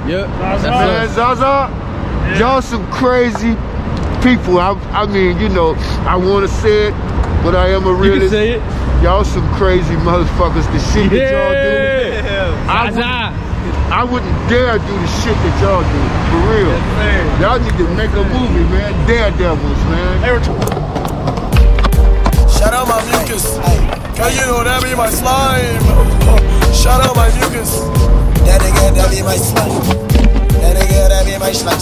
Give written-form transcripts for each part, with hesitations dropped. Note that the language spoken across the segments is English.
Yep. Man, Zaza, y'all some crazy people. I mean, you know, I want to say it, but I am a realist. You can say it. Y'all some crazy motherfuckers. The shit that y'all do. I wouldn't dare do the shit that y'all do. For real. Yes, y'all need to make a movie, man. Daredevils, man. Shout out my mucus. Can you know that be my slime? Shout out my mucus. That be my slime. That be my slime.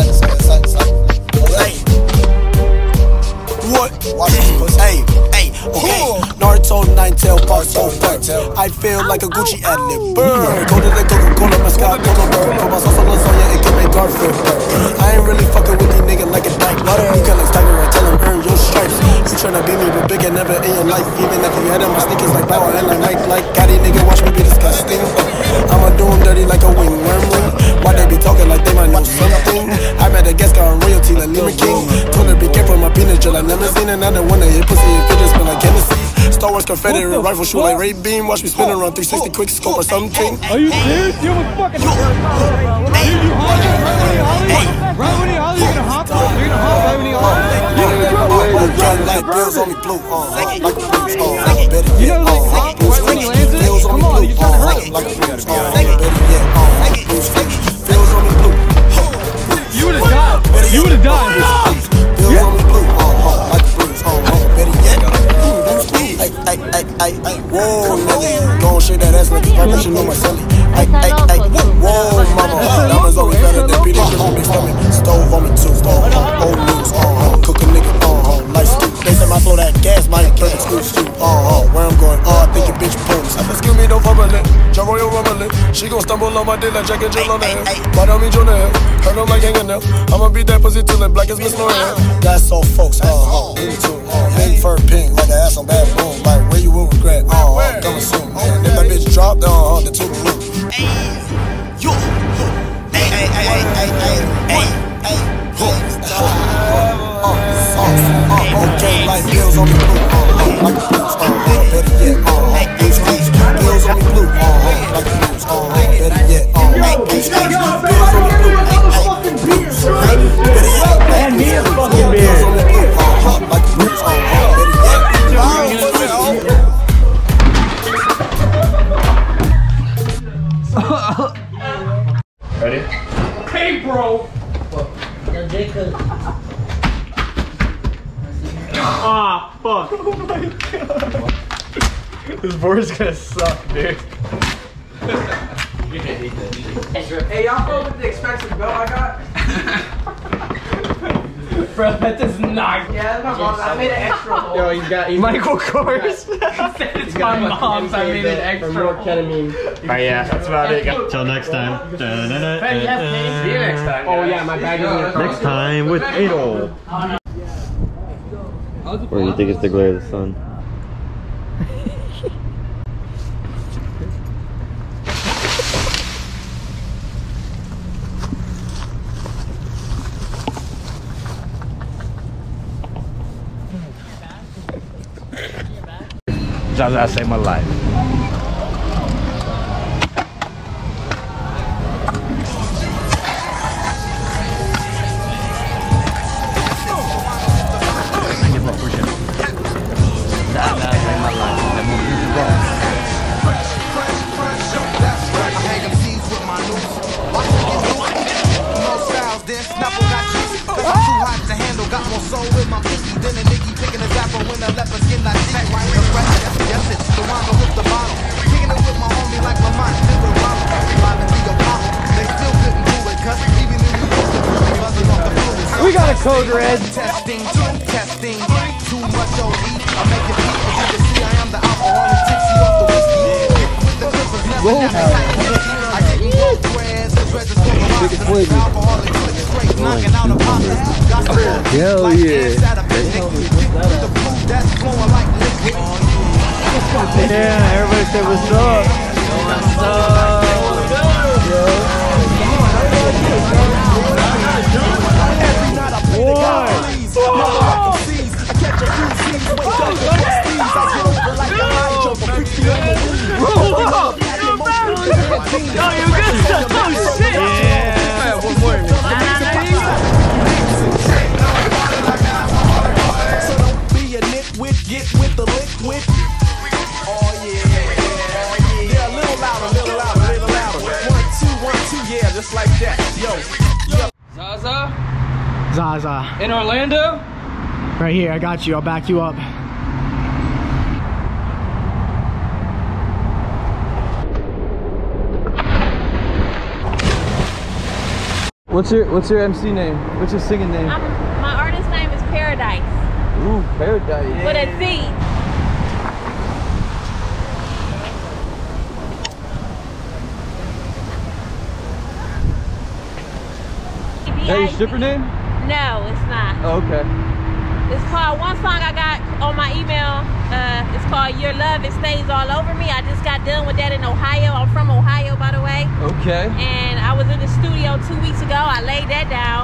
What? Hey, okay. Naruto, Nine-Tail, boss so fat. I feel like a Gucci ad-lib. Burn. Go to the Coca-Cola, mascot, Coca Bird. Put my sauce on lasagna, it can make Garfield burn. I ain't really fucking with these niggas like a dyke. You can like Tiger, right? Tell him earn your stripes. You tryna be me, but bigger never in your life. Even if you had in my sneakers like Power and like Nike. Like Gotti, nigga, watch me be disgusting. I'ma do him dirty like a wing worm ring. Why they be talking like they might know something? I met a guest car on royalty like Lima King. Told her be careful my peanut gel, I never seen another one that hit pussy if it just been like Hennessy. Star Wars Confederate rifle shoot like Ray Beam. Watch me spin around 360 quick scope or something. Are you serious? You almost fucking right when he hollers, you're gonna hop. You're gonna hop right when he hollers. Like bills on me blue, like a blues, you know, like hop right when he lands it? Come on, you just trying to hurt him. like a blues, bills on me blue. You would've died. You would've died. Bills on me blue, like a blues, better yet. Whoa, nigga, don't shake that ass like you probably should know my celly. Whoa, mama, diamonds always better than Peter Griffin, big stomach. Stove on me too, old news, cook a nigga, light stew. They say my flow that gas might burn exclusive, where I'm going, I think your bitch pumps. Excuse me, don't fumble it, John Royal rumble it. She gon' stumble on my dick like Jack and Jill on the head. But I mean Jonah head, hurt them like hanging up. I'ma beat that pussy till it black as Miss L'Oreal. That's all folks, big fur pink, like an ass on bad boom. Like where you will regret, coming soon. If that bitch drop, the two blue. Okay, like bills on me blue, like a blues, better yet, bills on me blue, like a blues, better yet, bills on me blue, And me a fucking beard. bills on me blue, like a blues, better yet. Ready? Hey, bro. Ah, fuck. Oh my god. This board's gonna suck, dude. Hey, y'all go with the expensive belt I got? Bro, that does not. Yeah, that's my mom's. I made an extra hole. Yo, he's got Michael Kors. It's my mom's. I made an extra hole. Alright, yeah, that's about it. Till next time. See you next time. Oh, yeah, my bag is here. Next time with Adol. Or you think it's the glare of the sun? Zaza saved my life. Got more soul in my pinky than a nigga picking a zapper when a leopard skin like that. Right, yes, it's the wine with the bottle. Kicking it with my homie like my mind, different bottle. Live in the Apollo. They still couldn't do it, cause even in the buzzing off the fluid. We got a code red. Testing, too much OE. I make it beat, but you can see I am the alcoholic tipsy off the whiskey. With the clippers never I didn't go squares, the dreads for the rocks. Alcoholic straight knocking out a pocket. Hell yeah. Yeah, everybody say what's up. What's up? Yo, you good? Oh shit! Zaza. In Orlando? Right here, I got you. I'll back you up. What's your MC name? What's your singing name? My artist name is Paradise. Ooh, Paradise. With a Z. Is that your stripper name? No, it's not. Oh, okay. It's called, one song I got on my email, it's called Your Love, It Stays All Over Me. I just got done with that in Ohio. I'm from Ohio, by the way. Okay. And I was in the studio 2 weeks ago. I laid that down.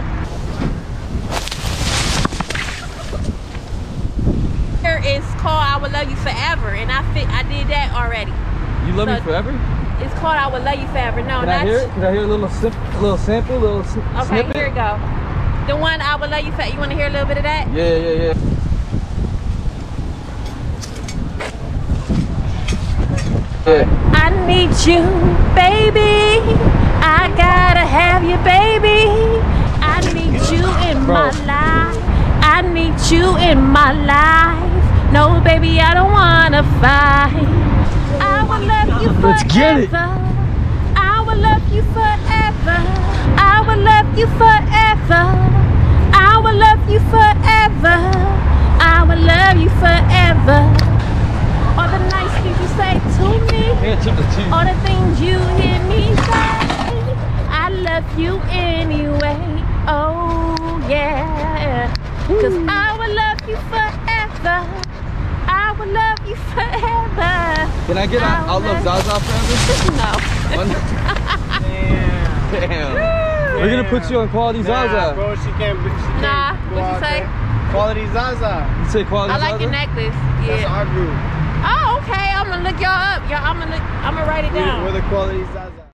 Here is called I Will Love You Forever, and I did that already. You love me forever? It's called I Will Love You Forever. No, Can I hear it? Can I hear a little sample, a little okay, snippet? Here we go. The one I Will Love You Forever. You want to hear a little bit of that? Yeah. I need you, baby. I gotta have you, baby. I need you in my life. I need you in my life. No, baby, I don't wanna fight. I will love you forever. Let's get it. I will love you forever. I will love you forever. I will love you forever. I will love you forever. All the nice things you say to me. All the things you hear me say. I love you anyway. Oh yeah. Cause I will love you forever. I will love you forever. Can I get I'll love Zaza forever? No. Damn. We're gonna put you on Quality Zaza. Nah, bro, she can't Nah, what'd you say? Quality Zaza. You say Quality I Zaza? like your necklace. That's Yeah. our group. Oh, okay. I'm gonna look y'all up. I'm gonna write it down. We're the Quality Zaza.